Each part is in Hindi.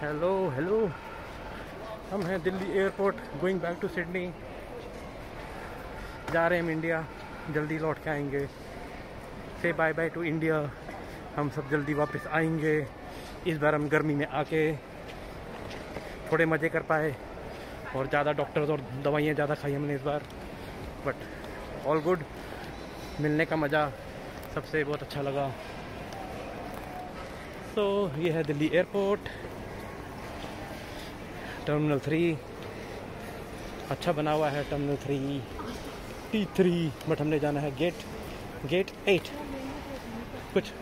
हेलो हेलो, हम हैं Delhi airport, going back to Sydney. जा रहे हैं हम इंडिया, जल्दी लौट के आएंगे। से बाय बाय टू इंडिया, हम सब जल्दी वापस आएंगे। इस बार हम गर्मी में आके थोड़े मज़े कर पाए और ज़्यादा डॉक्टर्स और दवाइयाँ ज़्यादा खाई हमने इस बार, बट ऑल गुड। मिलने का मज़ा सबसे बहुत अच्छा लगा। तो ये है दिल्ली एयरपोर्ट, टर्मिनल 3 अच्छा बना हुआ है। टर्मिनल 3 T3, बट हमने जाना है गेट 8 कुछ।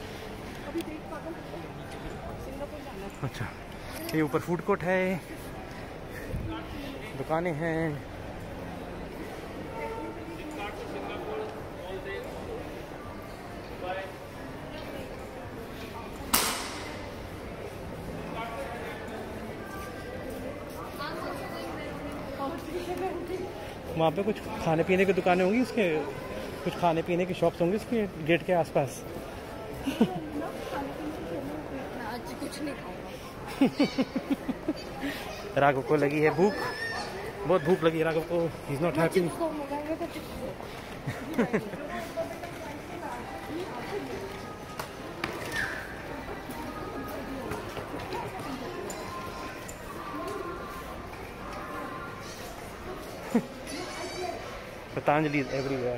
अच्छा, ये ऊपर फूड कोर्ट है, दुकानें हैं। वहाँ पे कुछ खाने पीने की दुकानें होंगी, उसके कुछ खाने पीने की शॉप्स होंगी उसके गेट के आसपास। आज कुछ नहीं खाऊंगा। राघव को लगी है भूख, बहुत भूख लगी है राघव को। He is not happy. Patanjali is everywhere.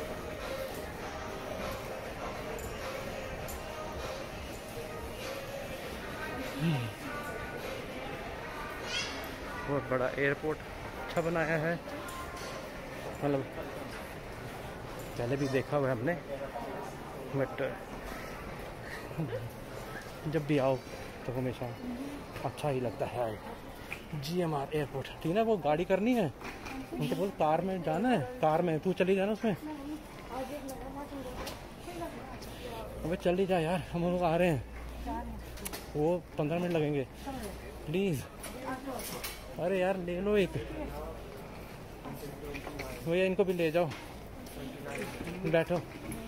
बहुत बड़ा एयरपोर्ट अच्छा बनाया है, मतलब पहले भी देखा हुआ है हमने, बट जब भी आओ तो हमेशा अच्छा ही लगता है। GMR एयरपोर्ट, ठीक है। वो गाड़ी करनी है, उनको बोल कार में जाना है, कार में तू चली जाना उसमें। अबे चली जा यार, हम लोग आ रहे हैं। वो 15 मिनट लगेंगे, प्लीज। अरे यार ले लो एक, भैया इनको भी ले जाओ, बैठो।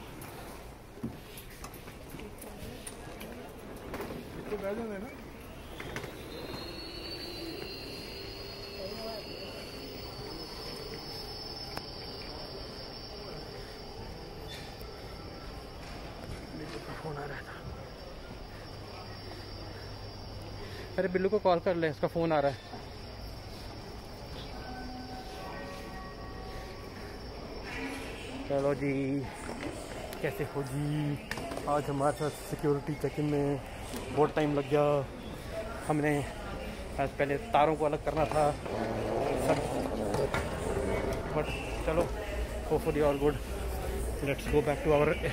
फोन आ रहा था। अरे बिल्लू को कॉल कर ले, उसका फोन आ रहा है। चलो जी, कैसे हो जी? आज हमारे साथ सिक्योरिटी चेकिंग में बहुत टाइम लग गया। हमने आज पहले तारों को अलग करना था सब, बट चलो hopefully all good. Let's go back to our.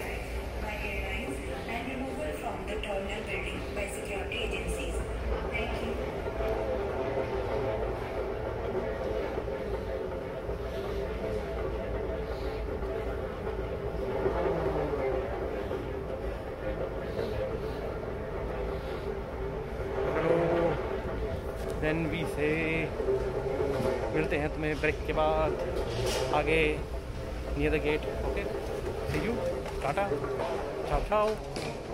Then we से मिलते हैं तुम्हें ब्रेक के बाद आगे near the gate. Okay, see you, tata, ciao चाओ।